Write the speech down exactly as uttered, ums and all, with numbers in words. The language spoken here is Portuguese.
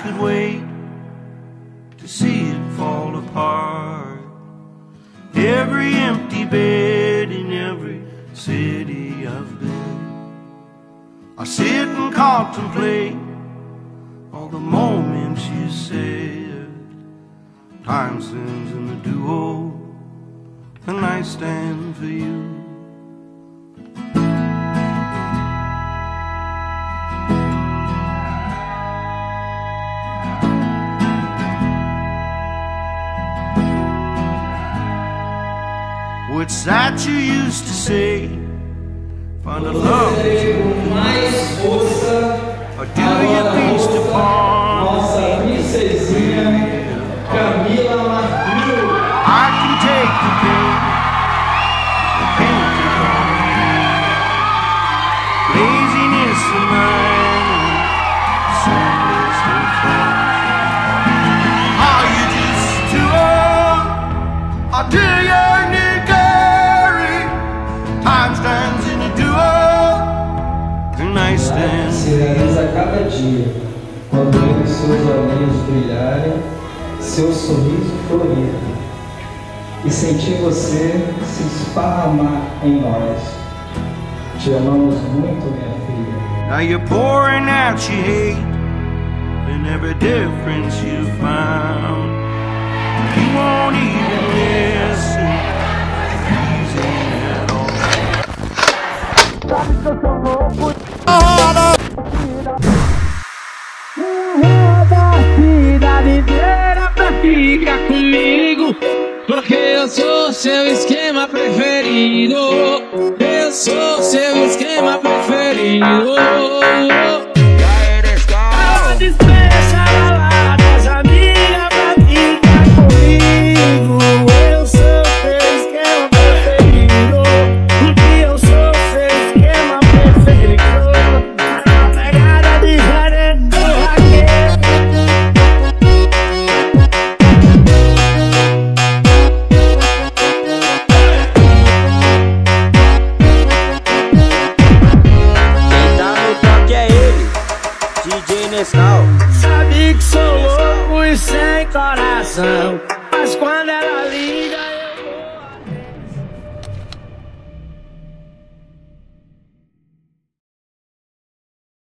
could wait to see it fall apart. Every empty bed in every city I've been, I sit and contemplate all the moments you said. Time stands in the duo, and I stand for you. What's that you used to say? Find a love mais força. or do you feast upon Nossa princesinha Camila Martins. I can take the pain, the penalty on me. Laziness of mine, sadness of fun. Are you just too old, or do you need carry? Time stands in a duo, and I stand. Se realiza a cada dia, quando vemos seus olhinhos brilharem, seu sorriso florir, e sentir você se esparramar em nós. Te amamos muito, minha filha. Now you're pouring out your hate in every difference you found. You won't even listen, easy at all. Cidade inteira pra ficar comigo, porque eu sou seu esquema preferido. Eu sou seu esquema preferido. Ela dispensa lá das amigas pra ficar comigo. Eu sou seu esquema preferido, porque eu sou seu esquema preferido. Uma pegada diferente do raquete. D J Nescau. Sabe que sou louco e sem coração.